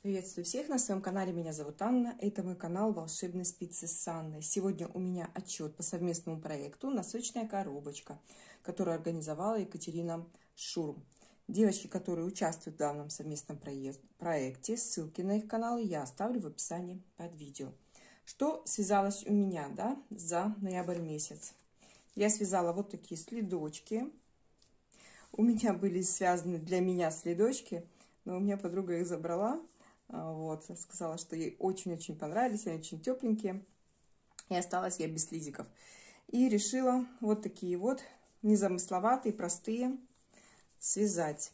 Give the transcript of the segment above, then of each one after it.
Приветствую всех на своем канале. Меня зовут Анна. Это мой канал «Волшебные спицы с Анной». Сегодня у меня отчет по совместному проекту «Носочная коробочка», которую организовала Екатерина Шурм. Девочки, которые участвуют в данном совместном проекте, ссылки на их каналы я оставлю в описании под видео. Что связалось у меня, за ноябрь месяц? Я связала вот такие следочки. У меня были связаны для меня следочки, но у меня подруга их забрала. Вот, сказала, что ей очень-очень понравились, они очень тепленькие. И осталась я без слизиков. И решила вот такие вот незамысловатые, простые связать.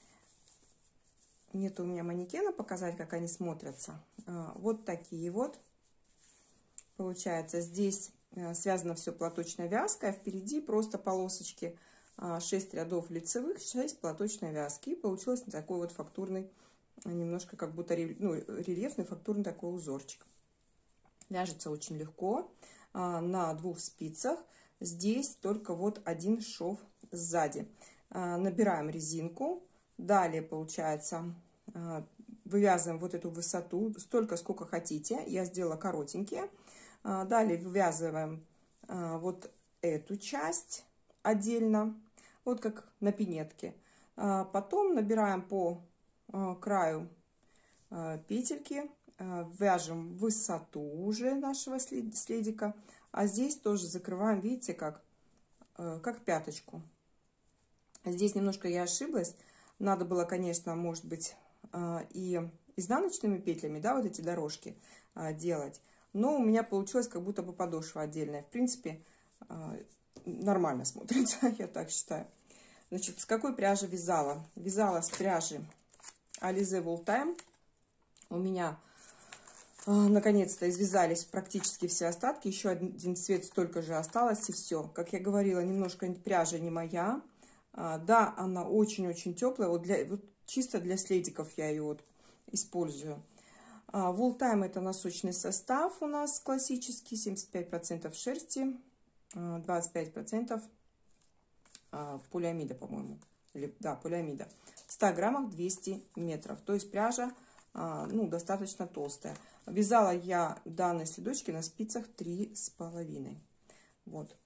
Нет у меня манекена показать, как они смотрятся. Вот такие вот. Получается, здесь связано все платочной вязкой, а впереди просто полосочки 6 рядов лицевых, 6 платочной вязки. И получилось такой вот фактурный, немножко как будто рельефный фактурный такой узорчик. Вяжется очень легко, на 2 спицах. Здесь только вот один шов сзади. Набираем резинку, далее получается вывязываем вот эту высоту столько, сколько хотите. Я сделала коротенькие. Далее вывязываем вот эту часть отдельно, вот как на пинетке. Потом набираем по краю петельки, вяжем высоту уже нашего следика, а здесь тоже закрываем, видите, как пяточку. Здесь немножко я ошиблась, надо было, конечно, может быть, и изнаночными петлями, вот эти дорожки делать, но у меня получилось как будто бы подошва отдельная. В принципе, нормально смотрится, я так считаю. Значит, с какой пряжи вязала? Вязала с пряжи Alize Wool Time. У меня наконец-то извязались практически все остатки. Еще один цвет столько же осталось, и все. Как я говорила, немножко пряжа не моя. Да, она очень-очень теплая. Вот чисто для следиков я ее вот использую. Wool Time — это носочный состав у нас классический. 75% шерсти, 25% полиамида, по-моему. Да, полиамида. В 100 граммах 200 метров. То есть пряжа достаточно толстая. Вязала я данные следочки на спицах 3,5. Вот.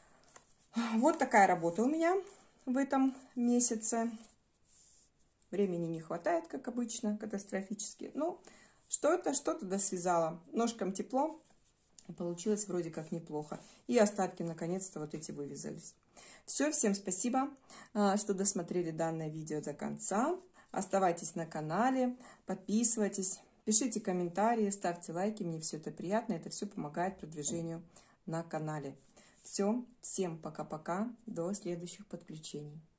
Вот такая работа у меня в этом месяце. Времени не хватает, как обычно, катастрофически. Но что-то досвязала. Ножкам тепло. Получилось вроде как неплохо. И остатки наконец-то вот эти вывязались. Все, всем спасибо, что досмотрели данное видео до конца. Оставайтесь на канале, подписывайтесь, пишите комментарии, ставьте лайки. Мне все это приятно, это все помогает продвижению на канале. Все, всем пока-пока, до следующих подключений.